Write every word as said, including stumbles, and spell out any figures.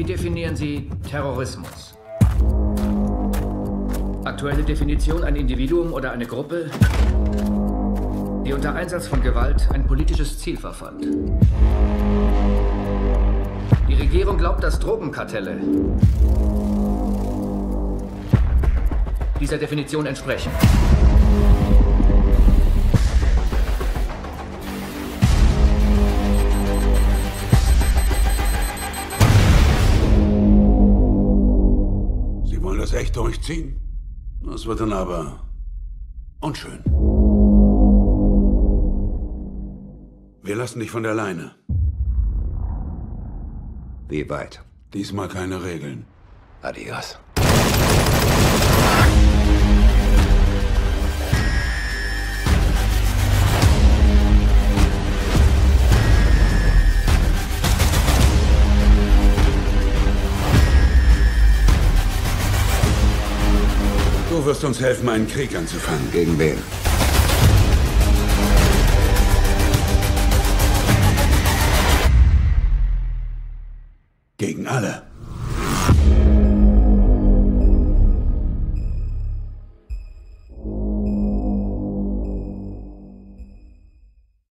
definieren Sie Terrorismus? Aktuelle Definition: ein Individuum oder eine Gruppe, die unter Einsatz von Gewalt ein politisches Ziel verfolgt. Die Regierung glaubt, dass Drogenkartelle dieser Definition entsprechen. Sie wollen das echt durchziehen? Das wird dann aber unschön. Wir lassen dich von der Leine. Wie weit? Diesmal keine Regeln. Adios. Du wirst uns helfen, einen Krieg anzufangen. Gegen wen? Gegen alle.